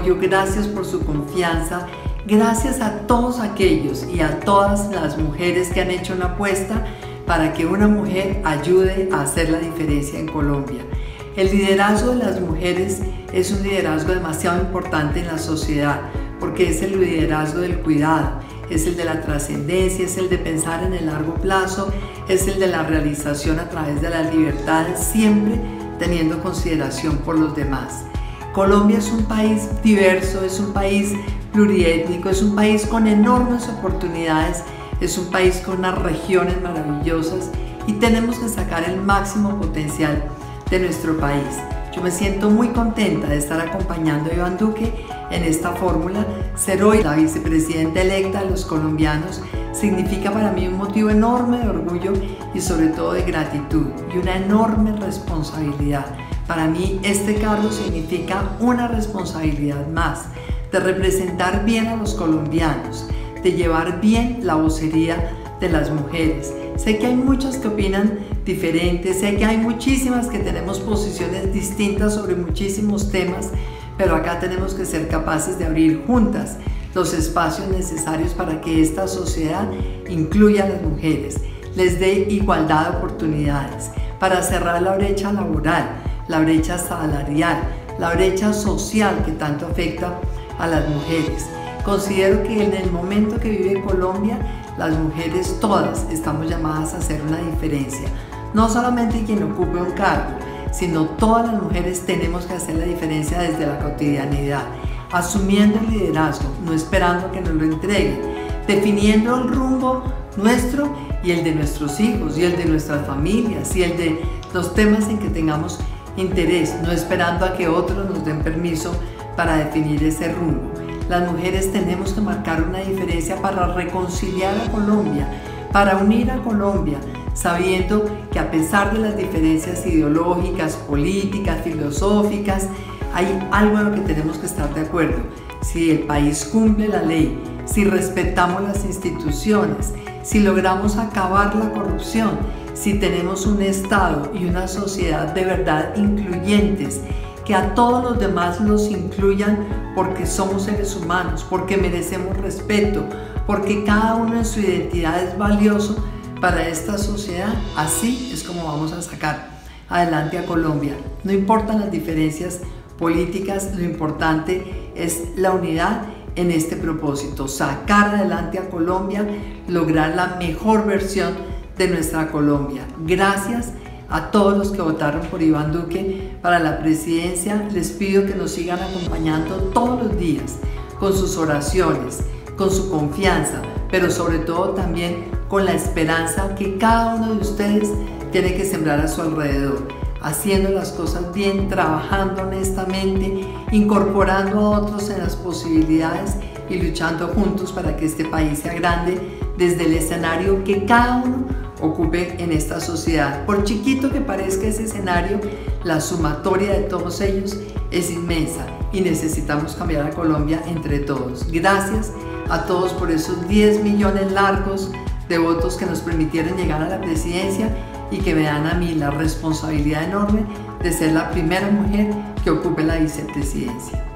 Gracias por su confianza, gracias a todos aquellos y a todas las mujeres que han hecho una apuesta para que una mujer ayude a hacer la diferencia en Colombia. El liderazgo de las mujeres es un liderazgo demasiado importante en la sociedad porque es el liderazgo del cuidado, es el de la trascendencia, es el de pensar en el largo plazo, es el de la realización a través de las libertades, siempre teniendo consideración por los demás. Colombia es un país diverso, es un país pluriétnico, es un país con enormes oportunidades, es un país con unas regiones maravillosas y tenemos que sacar el máximo potencial de nuestro país. Yo me siento muy contenta de estar acompañando a Iván Duque en esta fórmula. Ser hoy la vicepresidenta electa de los colombianos significa para mí un motivo enorme de orgullo y sobre todo de gratitud y una enorme responsabilidad. Para mí este cargo significa una responsabilidad más de representar bien a los colombianos, de llevar bien la vocería de las mujeres. Sé que hay muchas que opinan diferentes, sé que hay muchísimas que tenemos posiciones distintas sobre muchísimos temas, pero acá tenemos que ser capaces de abrir juntas los espacios necesarios para que esta sociedad incluya a las mujeres, les dé igualdad de oportunidades, para cerrar la brecha laboral, la brecha salarial, la brecha social que tanto afecta a las mujeres. Considero que en el momento que vive Colombia, las mujeres todas estamos llamadas a hacer una diferencia. No solamente quien ocupe un cargo, sino todas las mujeres tenemos que hacer la diferencia desde la cotidianidad, asumiendo el liderazgo, no esperando a que nos lo entreguen, definiendo el rumbo nuestro y el de nuestros hijos y el de nuestras familias y el de los temas en que tengamos interés, no esperando a que otros nos den permiso para definir ese rumbo. Las mujeres tenemos que marcar una diferencia para reconciliar a Colombia, para unir a Colombia, sabiendo que a pesar de las diferencias ideológicas, políticas, filosóficas, hay algo en lo que tenemos que estar de acuerdo. Si el país cumple la ley, si respetamos las instituciones, si logramos acabar la corrupción, si tenemos un Estado y una sociedad de verdad incluyentes, que a todos los demás los incluyan porque somos seres humanos, porque merecemos respeto, porque cada uno en su identidad es valioso para esta sociedad. Así es como vamos a sacar adelante a Colombia. No importan las diferencias políticas, lo importante es la unidad en este propósito, sacar adelante a Colombia, lograr la mejor versión de nuestra Colombia. Gracias a todos los que votaron por Iván Duque para la presidencia. Les pido que nos sigan acompañando todos los días con sus oraciones, con su confianza, pero sobre todo también con la esperanza que cada uno de ustedes tiene que sembrar a su alrededor, haciendo las cosas bien, trabajando honestamente, incorporando a otros en las posibilidades y luchando juntos para que este país sea grande desde el escenario que cada uno ocupe en esta sociedad. Por chiquito que parezca ese escenario, la sumatoria de todos ellos es inmensa y necesitamos cambiar a Colombia entre todos. Gracias a todos por esos 10 millones largos de votos que nos permitieron llegar a la presidencia y que me dan a mí la responsabilidad enorme de ser la primera mujer que ocupe la vicepresidencia.